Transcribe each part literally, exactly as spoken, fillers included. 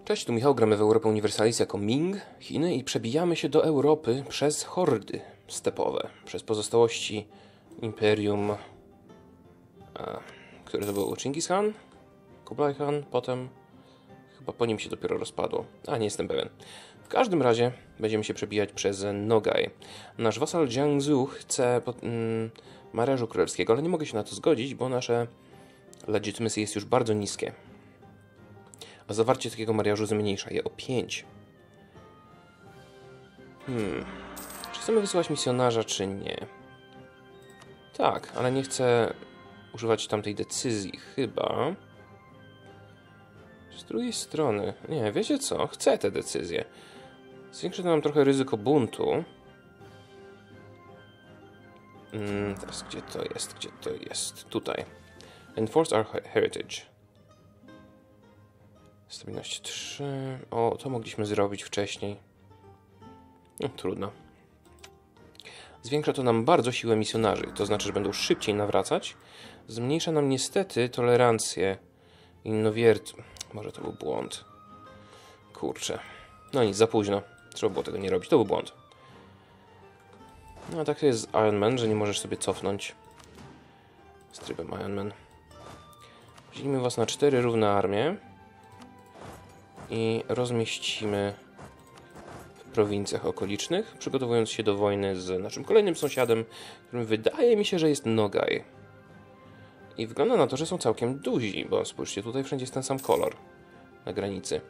Cześć, tu Michał, gramy w Europę Universalis jako Ming, Chiny i przebijamy się do Europy przez hordy stepowe, przez pozostałości Imperium, a, które to był Chingis Khan, Kublai Khan, potem chyba po nim się dopiero rozpadło, a nie jestem pewien. W każdym razie będziemy się przebijać przez Nogai. Nasz wasal Jiangsu chce pod, mm, mareżu królewskiego, ale nie mogę się na to zgodzić, bo nasze legitimacy jest już bardzo niskie. A zawarcie takiego mariażu zmniejsza je o pięć. Hmm. Czy chcemy wysyłać misjonarza, czy nie? Tak, ale nie chcę używać tamtej decyzji, chyba. Z drugiej strony, nie, wiecie co? Chcę tę decyzję. Zwiększy to nam trochę ryzyko buntu. Hmm, teraz gdzie to jest? Gdzie to jest? Tutaj. Enforce our heritage. Stabilność trzy. O, to mogliśmy zrobić wcześniej. No, trudno. Zwiększa to nam bardzo siłę misjonarzy. To znaczy, że będą szybciej nawracać. Zmniejsza nam niestety tolerancję innowiert... Może to był błąd. Kurczę. No nic, za późno. Trzeba było tego nie robić. To był błąd. No a tak to jest z Iron Man, że nie możesz sobie cofnąć z trybem Iron Man. Dzielimy was na cztery równe armie i rozmieścimy w prowincjach okolicznych, przygotowując się do wojny z naszym kolejnym sąsiadem, którym wydaje mi się, że jest Nogai. I wygląda na to, że są całkiem duzi, bo spójrzcie, tutaj wszędzie jest ten sam kolor na granicy.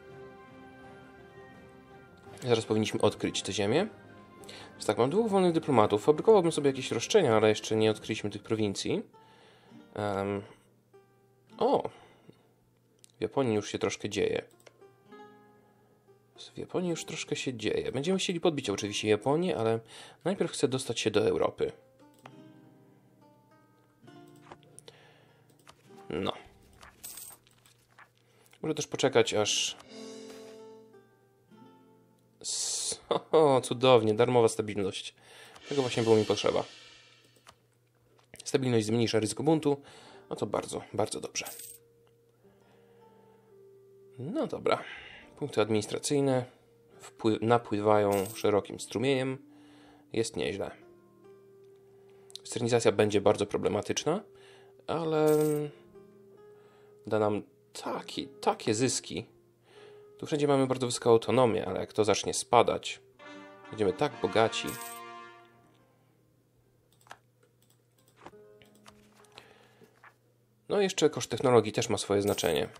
Zaraz powinniśmy odkryć tę ziemię. Więc tak, mam dwóch wolnych dyplomatów. Fabrykowałbym sobie jakieś roszczenia, ale jeszcze nie odkryliśmy tych prowincji. Um. O! W Japonii już się troszkę dzieje. W Japonii już troszkę się dzieje. Będziemy chcieli podbić oczywiście Japonię, ale najpierw chcę dostać się do Europy. No. Może też poczekać aż... O, cudownie, darmowa stabilność. Tego właśnie było mi potrzeba. Stabilność zmniejsza ryzyko buntu. No to bardzo, bardzo dobrze. No dobra. Punkty administracyjne napływają szerokim strumieniem. Jest nieźle. Westernizacja będzie bardzo problematyczna, ale da nam taki, takie zyski. Tu wszędzie mamy bardzo wysoką autonomię, ale jak to zacznie spadać, będziemy tak bogaci. No i jeszcze koszt technologii też ma swoje znaczenie.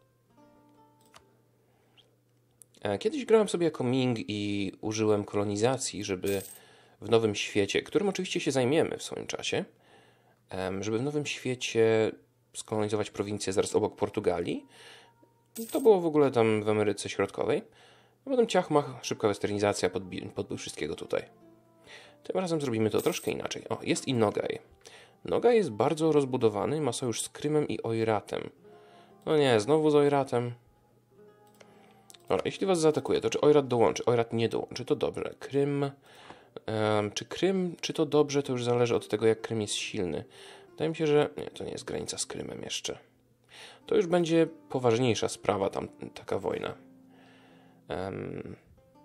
Kiedyś grałem sobie jako Ming i użyłem kolonizacji, żeby w Nowym Świecie, którym oczywiście się zajmiemy w swoim czasie, żeby w Nowym Świecie skolonizować prowincję zaraz obok Portugalii. To było w ogóle tam w Ameryce Środkowej. A potem ciachmach, szybka westernizacja, podbi- podbył wszystkiego tutaj. Tym razem zrobimy to troszkę inaczej. O, jest i Nogai. Nogai jest bardzo rozbudowany, ma sojusz z Krymem i Oiratem. No nie, znowu z Oiratem. Dobra, jeśli was zaatakuje, to czy Oirat dołączy? Oirat nie dołączy, to dobrze. Krym... Um, czy Krym, czy to dobrze, to już zależy od tego, jak Krym jest silny. Wydaje mi się, że... Nie, to nie jest granica z Krymem jeszcze. To już będzie poważniejsza sprawa, tam taka wojna. Um,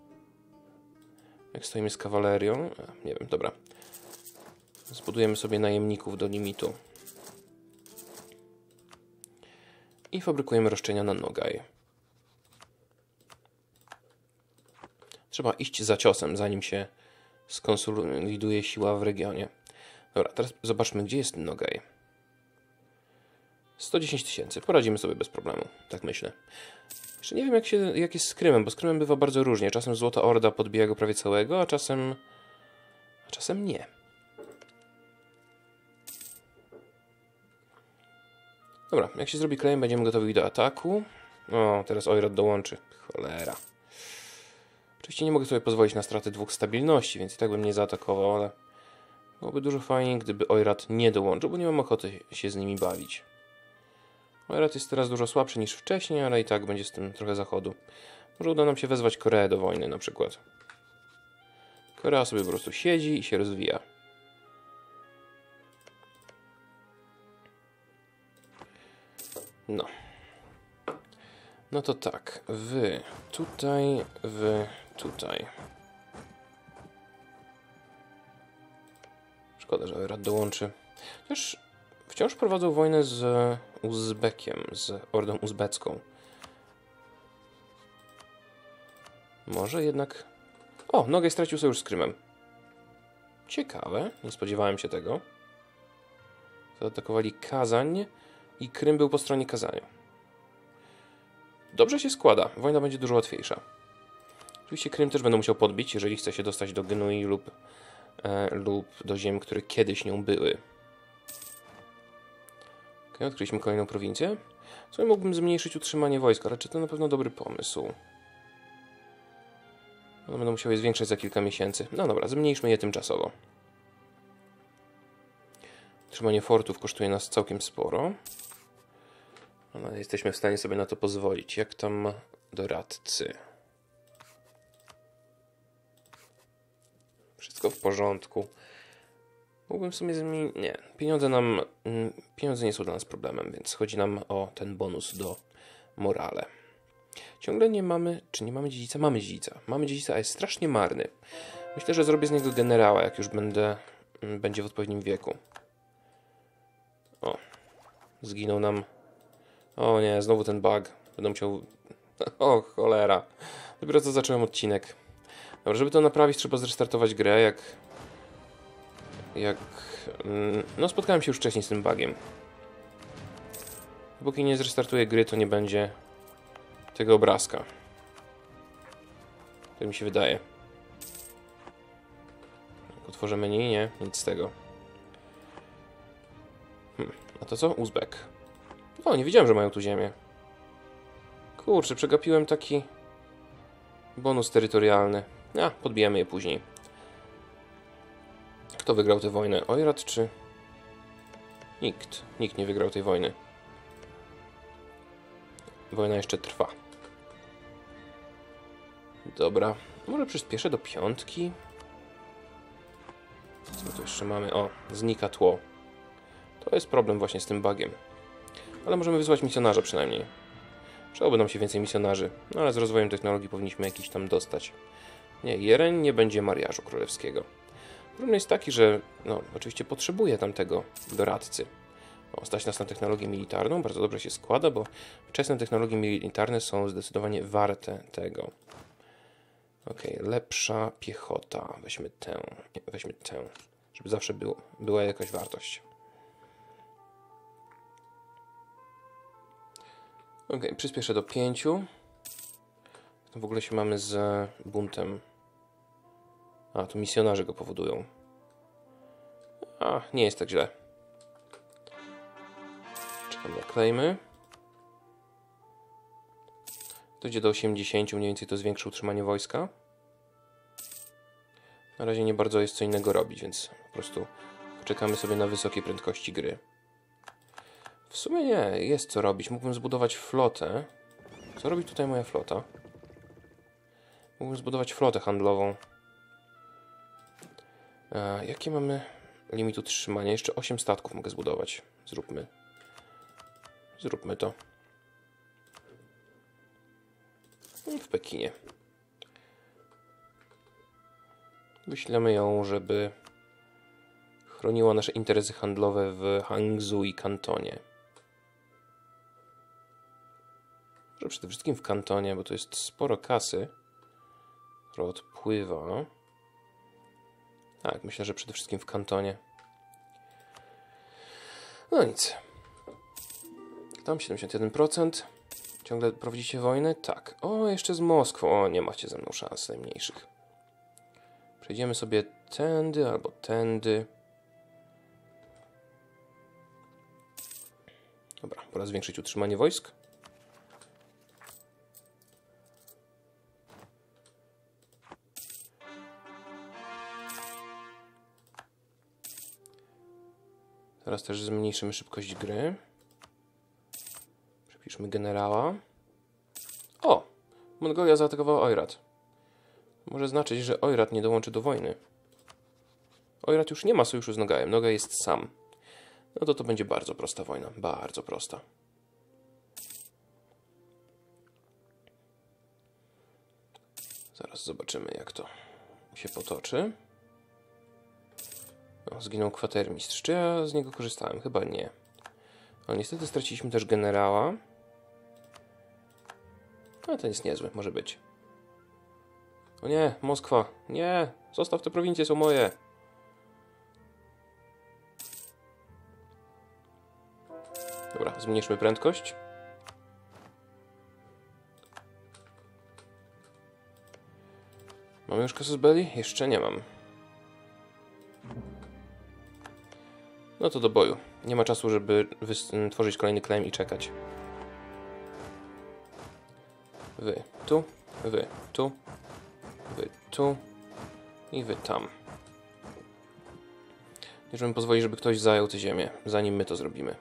jak stoimy z kawalerią? A, nie wiem, dobra. Zbudujemy sobie najemników do limitu. I fabrykujemy roszczenia na Nogai. Trzeba iść za ciosem, zanim się skonsoliduje siła w regionie. Dobra, teraz zobaczmy, gdzie jest Nogai. sto dziesięć tysięcy. Poradzimy sobie bez problemu. Tak myślę. Jeszcze nie wiem, jak, się, jak jest z Krymem, bo z Krymem bywa bardzo różnie. Czasem Złota Orda podbija go prawie całego, a czasem... a czasem nie. Dobra, jak się zrobi claim, będziemy gotowi do ataku. O, teraz Oirat dołączy. Cholera. Oczywiście nie mogę sobie pozwolić na stratę dwóch stabilności, więc i tak bym nie zaatakował, ale... byłoby dużo fajniej, gdyby Oirat nie dołączył, bo nie mam ochoty się z nimi bawić. Oirat jest teraz dużo słabszy niż wcześniej, ale i tak będzie z tym trochę zachodu. Może uda nam się wezwać Koreę do wojny na przykład. Korea sobie po prostu siedzi i się rozwija. No. No to tak, wy tutaj, wy tutaj. Szkoda, że Oirat dołączy. Chociaż wciąż prowadzą wojnę z Uzbekiem, z Ordą Uzbecką. Może jednak... O, Nogaj stracił sojusz z Krymem. Ciekawe, nie spodziewałem się tego. Zaatakowali Kazań i Krym był po stronie Kazania. Dobrze się składa, wojna będzie dużo łatwiejsza. Oczywiście Krym też będę musiał podbić, jeżeli chce się dostać do Genui lub, e, lub do ziem, które kiedyś nią były. Ok, odkryliśmy kolejną prowincję. Co mógłbym zmniejszyć utrzymanie wojska, ale czy to na pewno dobry pomysł? No, będę musiał je zwiększać za kilka miesięcy. No dobra, zmniejszmy je tymczasowo. Utrzymanie fortów kosztuje nas całkiem sporo. No, jesteśmy w stanie sobie na to pozwolić. Jak tam doradcy? Wszystko w porządku. Mógłbym w sumie zmienić... Nie, pieniądze nam... Pieniądze nie są dla nas problemem, więc chodzi nam o ten bonus do morale. Ciągle nie mamy... Czy nie mamy dziedzica? Mamy dziedzica. Mamy dziedzica, a jest strasznie marny. Myślę, że zrobię z niego generała, jak już będę... będzie w odpowiednim wieku. O. Zginął nam... O nie, znowu ten bug. Będę musiał... O, cholera. Dopiero co zacząłem odcinek. Dobra, żeby to naprawić, trzeba zrestartować grę, jak... Jak... No, spotkałem się już wcześniej z tym bugiem. Póki nie zrestartuję gry, to nie będzie tego obrazka. Tak mi się wydaje. Jak otworzę menu, nie? Nic z tego. Hm. A to co? Uzbek. O, nie wiedziałem, że mają tu ziemię. Kurczę, przegapiłem taki bonus terytorialny. A, podbijamy je później. Kto wygrał tę wojnę? Oirat czy... Nikt. Nikt nie wygrał tej wojny. Wojna jeszcze trwa. Dobra. Może przyspieszę do piątki? Co my tu jeszcze mamy? O, znika tło. To jest problem właśnie z tym bugiem. Ale możemy wysłać misjonarza przynajmniej. Przydałoby nam się więcej misjonarzy. No ale z rozwojem technologii powinniśmy jakiś tam dostać. Nie, Jereń nie będzie mariażu królewskiego. Problem jest taki, że no, oczywiście potrzebuję tamtego doradcy. O, stać nas na technologię militarną, bardzo dobrze się składa, bo wczesne technologie militarne są zdecydowanie warte tego. Ok, lepsza piechota. Weźmy tę, nie, weźmy tę, żeby zawsze było, była jakaś wartość. Ok, przyspieszę do pięciu. To w ogóle się mamy z buntem. A, tu misjonarze go powodują. A, nie jest tak źle. Czekam na klejmy. Dojdzie do osiemdziesięciu, mniej więcej to zwiększy utrzymanie wojska. Na razie nie bardzo jest co innego robić, więc po prostu poczekamy sobie na wysokie prędkości gry. W sumie nie, jest co robić. Mógłbym zbudować flotę. Co robi tutaj moja flota? Mógłbym zbudować flotę handlową. A, jakie mamy limit utrzymania? Jeszcze osiem statków mogę zbudować. Zróbmy. Zróbmy to. W Pekinie. Wyślemy ją, żeby chroniła nasze interesy handlowe w Hangzhou i Kantonie. Może przede wszystkim w Kantonie, bo to jest sporo kasy, która odpływa. Tak, myślę, że przede wszystkim w Kantonie. No nic. Tam siedemdziesiąt jeden procent. Ciągle prowadzicie wojnę? Tak. O, jeszcze z Moskwą. O, nie macie ze mną szans najmniejszych. Przejdziemy sobie tędy albo tędy. Dobra, pora zwiększyć utrzymanie wojsk. Teraz też zmniejszymy szybkość gry. Przepiszmy generała. O! Mongolia zaatakowała Oirat. Może znaczyć, że Oirat nie dołączy do wojny. Oirat już nie ma sojuszu z Nogajem. Nogaj jest sam. No to to będzie bardzo prosta wojna. Bardzo prosta. Zaraz zobaczymy, jak to się potoczy. O, zginął kwatermistrz. Czy ja z niego korzystałem? Chyba nie. No niestety straciliśmy też generała. Ale ten jest niezły, może być. O nie, Moskwa. Nie, zostaw te prowincje, są moje. Dobra, zmniejszmy prędkość. Mamy już casus belli? Jeszcze nie mam. No to do boju. Nie ma czasu, żeby tworzyć kolejny claim i czekać. Wy tu, wy tu, wy tu i wy tam. Nie możemy pozwolić, żeby ktoś zajął tę ziemię, zanim my to zrobimy.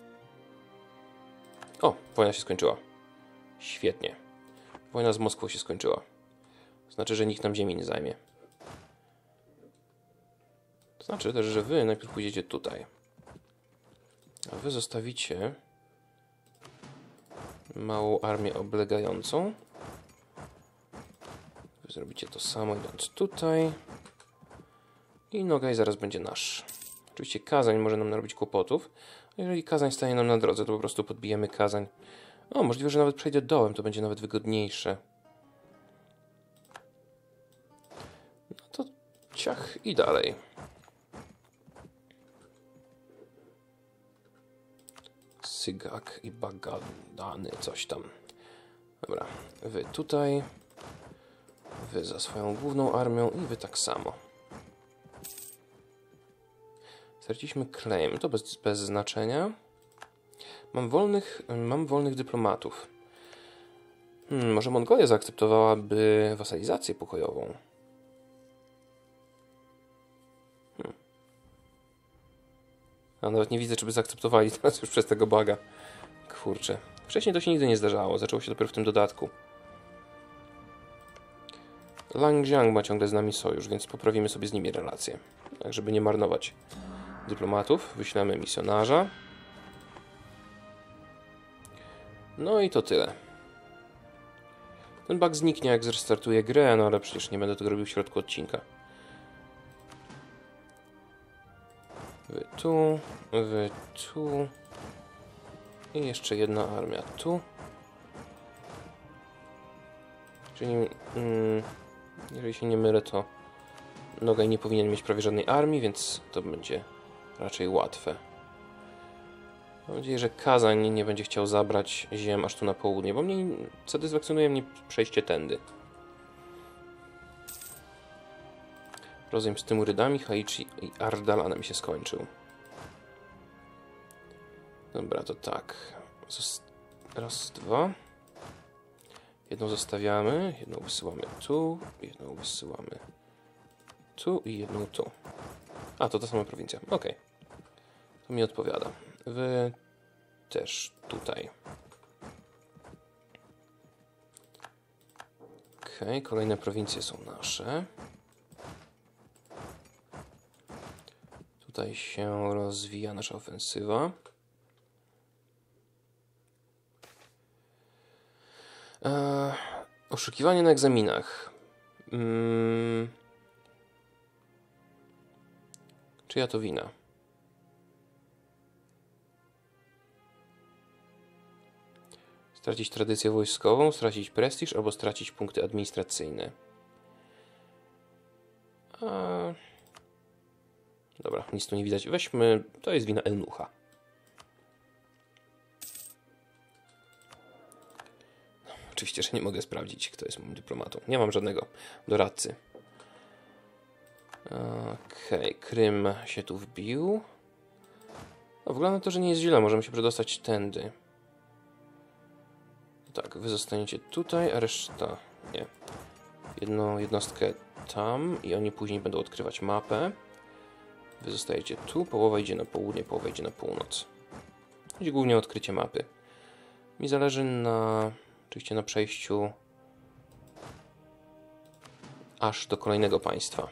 O, wojna się skończyła. Świetnie. Wojna z Moskwą się skończyła. Znaczy, że nikt nam ziemi nie zajmie. To znaczy też, że wy najpierw pójdziecie tutaj. A wy zostawicie małą armię oblegającą. Wy zrobicie to samo, idąc tutaj. I Nogaj zaraz będzie nasz. Oczywiście Kazań może nam narobić kłopotów. A jeżeli Kazań stanie nam na drodze, to po prostu podbijemy Kazań. O, możliwe, że nawet przejdę dołem, to będzie nawet wygodniejsze. No to ciach i dalej. Sygak i Bagadany, coś tam. Dobra, wy tutaj. Wy za swoją główną armią i wy tak samo. Straciliśmy claim, to bez, bez znaczenia. Mam wolnych, mam wolnych dyplomatów. Hmm, może Mongolia zaakceptowałaby wasalizację pokojową. Hmm. A nawet nie widzę, czy by zaakceptowali teraz już przez tego baga. Kurczę. Wcześniej to się nigdy nie zdarzało. Zaczęło się dopiero w tym dodatku. Langjiang ma ciągle z nami sojusz, więc poprawimy sobie z nimi relacje. Tak, żeby nie marnować dyplomatów. Wyślemy misjonarza. No i to tyle. Ten bug zniknie, jak zrestartuję grę, no ale przecież nie będę tego robił w środku odcinka. Wy tu, wy tu. I jeszcze jedna armia tu. Czyli, mm, jeżeli się nie mylę, to Nogaj nie powinien mieć prawie żadnej armii, więc to będzie raczej łatwe. Mam nadzieję, że Kazań nie będzie chciał zabrać ziem aż tu na południe, bo mnie satysfakcjonuje mnie przejście tędy. Rozejm z Tymurydami, Haichi i Ardalanem się skończył. Dobra, to tak. Raz, dwa. Jedną zostawiamy, jedną wysyłamy tu, jedną wysyłamy tu i jedną tu. A, to ta sama prowincja. Ok. To mi odpowiada. Wy też tutaj. Ok, kolejne prowincje są nasze. Tutaj się rozwija nasza ofensywa. Eee, oszukiwanie na egzaminach. Hmm. Czyja to wina? Stracić tradycję wojskową, stracić prestiż albo stracić punkty administracyjne. A... Dobra, nic tu nie widać. Weźmy, to jest wina Eunucha. No, oczywiście, że nie mogę sprawdzić, kto jest moim dyplomatą. Nie mam żadnego doradcy. Okej, okay, Krym się tu wbił. No, wygląda na to, że nie jest źle. Możemy się przedostać tędy. Tak, wy zostaniecie tutaj, a reszta nie. Jedną jednostkę tam i oni później będą odkrywać mapę. Wy zostajecie tu, połowa idzie na południe, połowa idzie na północ. Chodzi głównie o odkrycie mapy. Mi zależy na, oczywiście na przejściu aż do kolejnego państwa.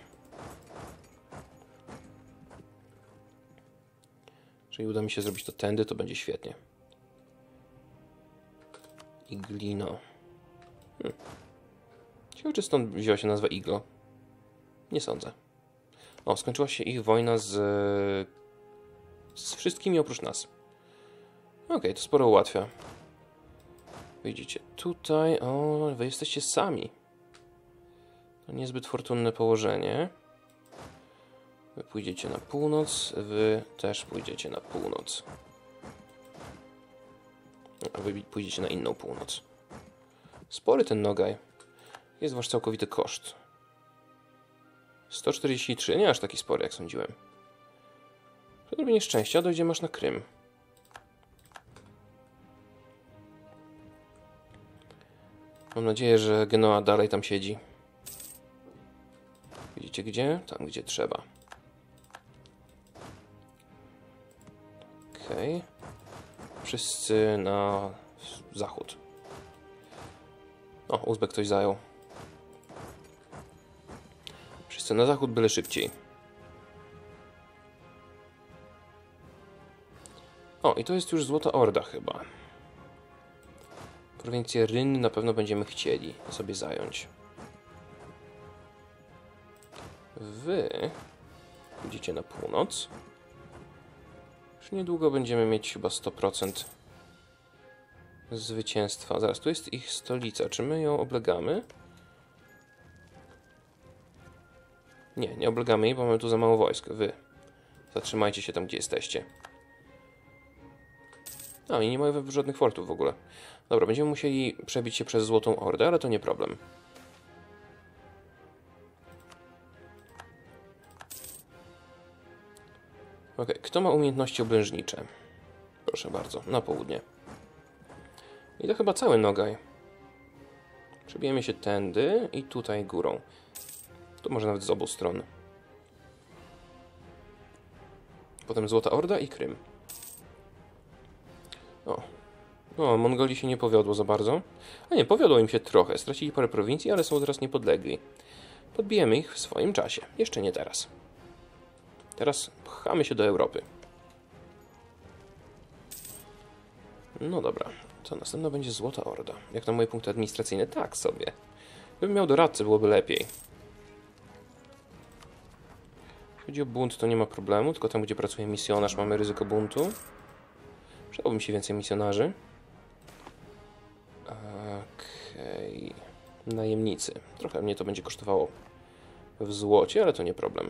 Jeżeli uda mi się zrobić to tędy, to będzie świetnie. I glino. Hmm. Ciekawe, czy stąd wzięła się nazwa Iglo. Nie sądzę. O, skończyła się ich wojna z... z wszystkimi oprócz nas. Okej, okay, to sporo ułatwia. Widzicie, tutaj... O, wy jesteście sami. To niezbyt fortunne położenie. Wy pójdziecie na północ, wy też pójdziecie na północ. A wy pójdziecie na inną północ. Spory ten Nogaj. Jest wasz całkowity koszt. sto czterdzieści trzy, nie aż taki spory, jak sądziłem. Przy odrobinie szczęścia dojdziemy aż na Krym. Mam nadzieję, że Genoa dalej tam siedzi. Widzicie gdzie? Tam, gdzie trzeba. Okej. Okay. Wszyscy na zachód. O, Uzbek ktoś zajął. Wszyscy na zachód, byle szybciej. O, i to jest już Złota Orda chyba. Prowincję Ryn na pewno będziemy chcieli sobie zająć. Wy idziecie na północ. Już niedługo będziemy mieć chyba sto procent zwycięstwa. Zaraz, tu jest ich stolica. Czy my ją oblegamy? Nie, nie oblegamy jej, bo mamy tu za mało wojsk. Wy zatrzymajcie się tam, gdzie jesteście. No i nie mają żadnych fortów w ogóle. Dobra, będziemy musieli przebić się przez Złotą Ordę, ale to nie problem. Ok, kto ma umiejętności oblężnicze? Proszę bardzo, na południe. I to chyba cały Nogaj. Przebijemy się tędy i tutaj górą. To może nawet z obu stron. Potem Złota Orda i Krym. O. O, Mongolii się nie powiodło za bardzo. A nie, powiodło im się trochę. Stracili parę prowincji, ale są teraz niepodlegli. Podbijemy ich w swoim czasie. Jeszcze nie teraz. Teraz pchamy się do Europy. No dobra. Co, następna będzie Złota Orda. Jak na moje punkty administracyjne? Tak sobie. Gdybym miał doradcę, byłoby lepiej. Jeśli chodzi o bunt, to nie ma problemu. Tylko tam, gdzie pracuje misjonarz, mamy ryzyko buntu. Przydałoby mi się więcej misjonarzy. Okej. Okay. Najemnicy. Trochę mnie to będzie kosztowało w złocie, ale to nie problem.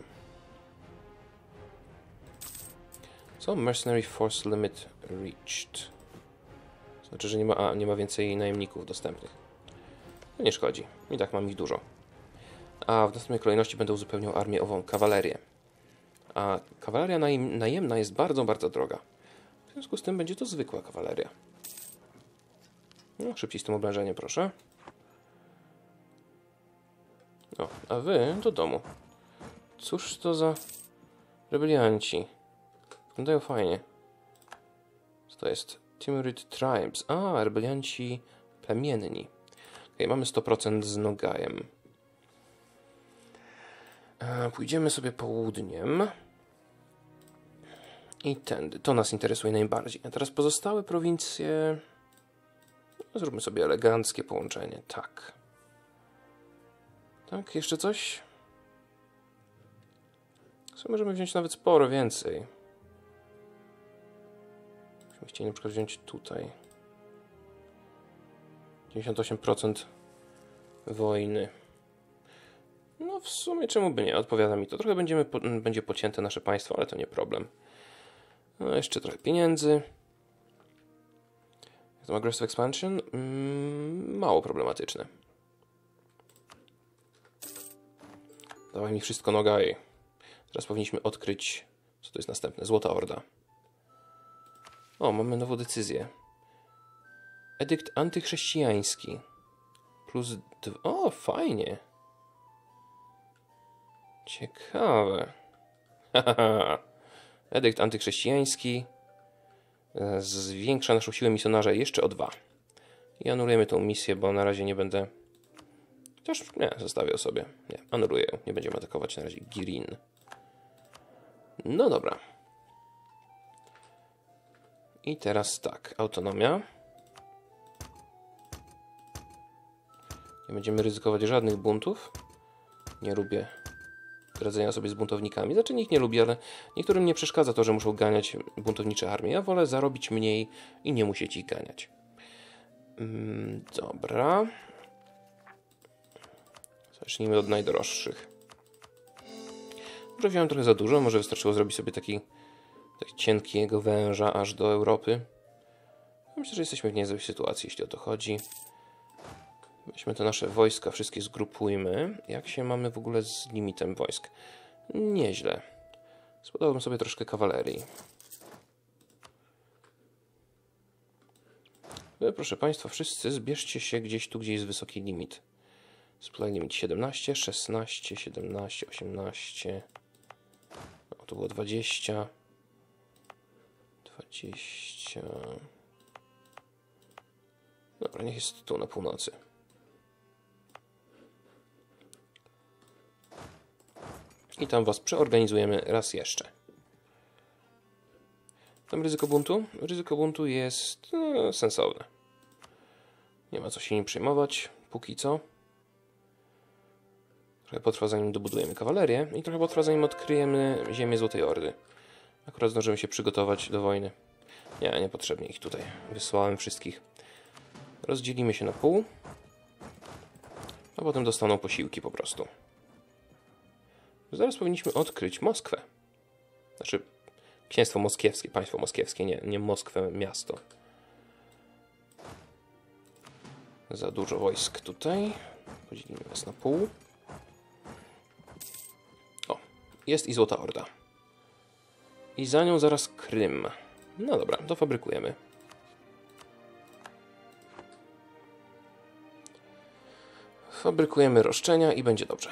Co? Mercenary Force Limit Reached. Znaczy, że nie ma, a, nie ma więcej najemników dostępnych. No nie szkodzi. I tak mam ich dużo. A w następnej kolejności będę uzupełniał armię ową kawalerię. A kawaleria najem, najemna jest bardzo, bardzo droga. W związku z tym będzie to zwykła kawaleria. No, szybciej z tym oblężeniem, proszę. O, a wy do domu. Cóż to za rebelianci? Wyglądają fajnie. Co to jest? Timurid Tribes. A, rebelianci plemienni. Ok, mamy sto procent z Nogajem. E, pójdziemy sobie południem. I tędy. To nas interesuje najbardziej. A teraz pozostałe prowincje... No, zróbmy sobie eleganckie połączenie. Tak. Tak, jeszcze coś? Co możemy wziąć nawet sporo więcej. Byśmy chcieli na przykład wziąć tutaj. dziewięćdziesiąt osiem procent wojny. No w sumie czemu by nie? Odpowiada mi to. Trochę będziemy, po, będzie pocięte nasze państwo, ale to nie problem. No jeszcze trochę pieniędzy. Jak to Aggressive Expansion? Mm, mało problematyczne. Dawaj mi wszystko Nogaj. Teraz powinniśmy odkryć, co to jest następne. Złota Orda. O, mamy nową decyzję. Edykt antychrześcijański. Plus dwa. O, fajnie. Ciekawe. Edykt antychrześcijański zwiększa naszą siłę misjonarza jeszcze o dwa. I anulujemy tą misję, bo na razie nie będę... Chociaż nie, zostawię sobie. Nie, anuluję ją. Nie będziemy atakować na razie Girin. No dobra. I teraz tak, autonomia. Nie będziemy ryzykować żadnych buntów. Nie lubię radzenia sobie z buntownikami. Znaczy nikt nie lubi, ale niektórym nie przeszkadza to, że muszą ganiać buntownicze armie. Ja wolę zarobić mniej i nie musieć ich ganiać. Mm, dobra. Zacznijmy od najdroższych. Może wziąłem trochę za dużo, może wystarczyło zrobić sobie taki, taki cienkiego węża aż do Europy. Myślę, że jesteśmy w niezłej sytuacji, jeśli o to chodzi. Weźmy te nasze wojska, wszystkie zgrupujmy. Jak się mamy w ogóle z limitem wojsk? Nieźle. Spodobałbym sobie troszkę kawalerii. Wy, proszę Państwa, wszyscy zbierzcie się gdzieś tu, gdzie jest wysoki limit. Supply limit siedemnaście, szesnaście, siedemnaście, osiemnaście. No, to było dwadzieścia. dwadzieścia. Dobra, niech jest tu na północy. I tam was przeorganizujemy raz jeszcze. Tam ryzyko buntu? Ryzyko buntu jest no, sensowne. Nie ma co się nim przejmować, póki co. Trochę potrwa, zanim dobudujemy kawalerię i trochę potrwa, zanim odkryjemy ziemię Złotej Ordy. Akurat zdążymy się przygotować do wojny. Nie, niepotrzebnie ich tutaj. Wysłałem wszystkich. Rozdzielimy się na pół. A potem dostaną posiłki po prostu. Zaraz powinniśmy odkryć Moskwę. Znaczy, Księstwo Moskiewskie, Państwo Moskiewskie, nie, nie Moskwę, miasto. Za dużo wojsk tutaj. Podzielimy was na pół. O, jest i Złota Orda. I za nią zaraz Krym. No dobra, to fabrykujemy. Fabrykujemy roszczenia i będzie dobrze.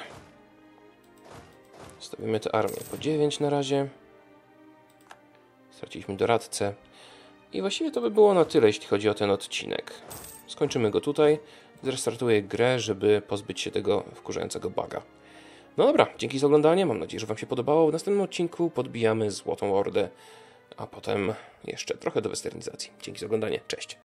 Stawimy tę armię po dziewięć na razie. Straciliśmy doradcę. I właściwie to by było na tyle, jeśli chodzi o ten odcinek. Skończymy go tutaj. Zrestartuję grę, żeby pozbyć się tego wkurzającego buga. No dobra, dzięki za oglądanie. Mam nadzieję, że wam się podobało. W następnym odcinku podbijamy Złotą Ordę, a potem jeszcze trochę do westernizacji. Dzięki za oglądanie. Cześć.